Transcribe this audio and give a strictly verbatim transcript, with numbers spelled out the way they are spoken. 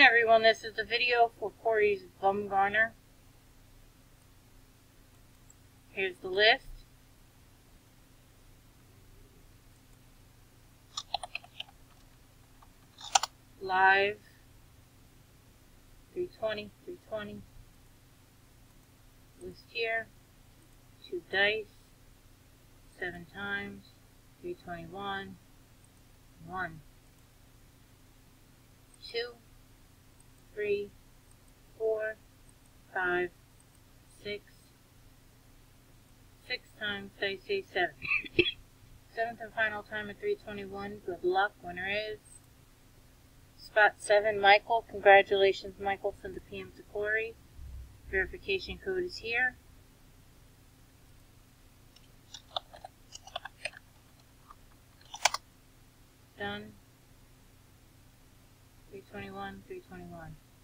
everyone, this is the video for Corey's Bumgarner. Here's the list. Live, three twenty, three twenty. List here, two dice, seven times, three twenty-one, one, two, three, four, five, six, six times, I say seven. Seventh and final time at three twenty-one. Good luck. Winner is spot seven, Michael. Congratulations, Michael. Send a P M to Corey. Verification code is here. Done. three twenty-one, three twenty-one.